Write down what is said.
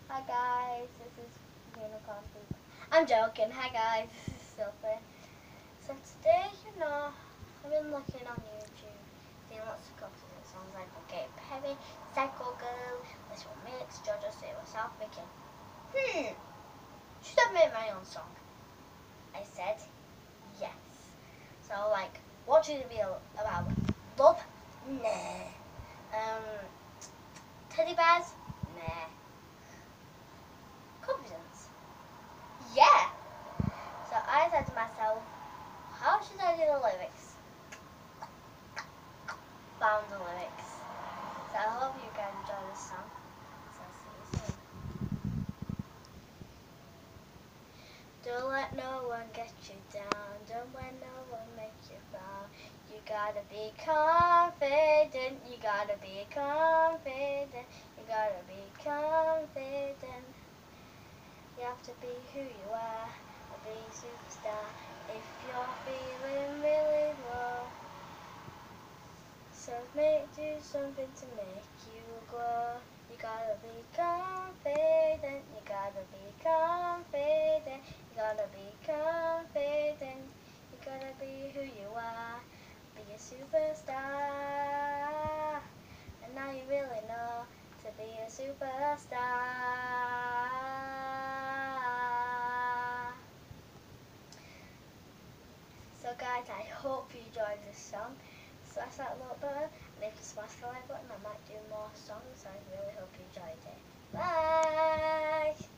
Hi guys, this is Unicorn Poop. I'm joking. Hi guys, this is Sylvie. So today, I've been looking on YouTube, seeing lots of covers of songs like Katy Perry, Psycho Girl, Little Mix, JoJo Siwa, South thinking, should I make my own song? I said yes. So what should it be about? Love? Nah. Teddy bears? Nah. Confidence? Yeah. So I said to myself, how should I do the lyrics? Found the lyrics. So I hope you guys enjoy this song. So see you soon. Don't let no one get you down. Don't let no one make you frown. You gotta be confident. You gotta be confident. You gotta be confident. You have to be who you are. Be a superstar. If you're feeling really low, so do something to make you glow. You gotta be confident. You gotta be confident. You gotta be confident. You gotta be who you are. Be a superstar. And now you really know to be a superstar. So guys, I hope you enjoyed this song. Smash that little button, and if you smash the like button, I might do more songs. So I really hope you enjoyed it. Bye!